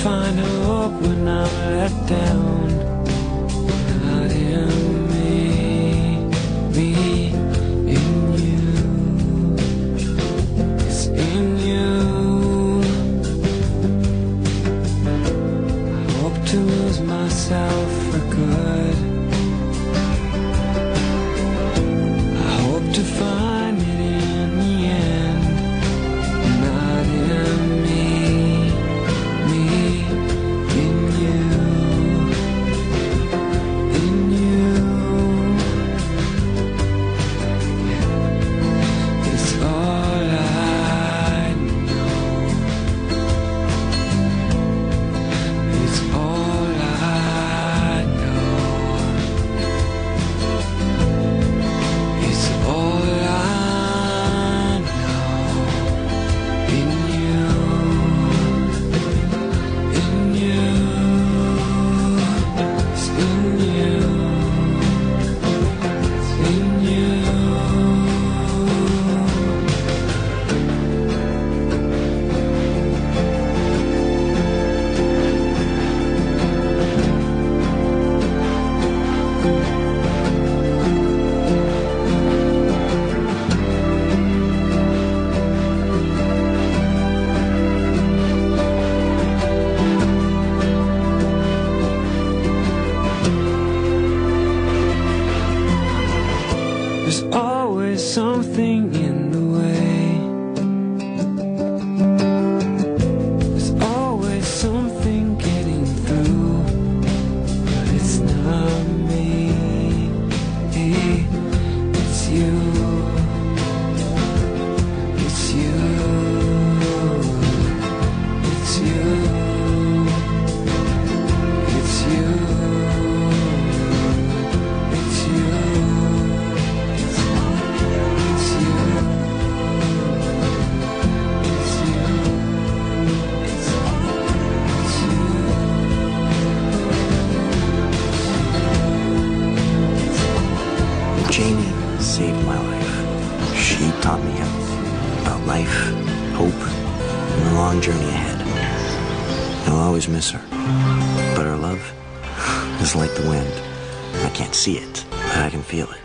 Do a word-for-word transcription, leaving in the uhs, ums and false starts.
find hope when I'm let down. Not in me, me in you. It's in you. I hope to lose myself for good. I hope to find it in the end. Not in me, me in you, in you. It's all I know. It's all I know. It's all I know. In you, in you, it's in you, it's in you. There's always something in the way. There's always something getting through, but it's not me, it's you, it's you, it's you, it's you, it's you. Jamie saved my life. She taught me about life, hope, and the long journey ahead. I'll always miss her. But her love is like the wind. I can't see it, but I can feel it.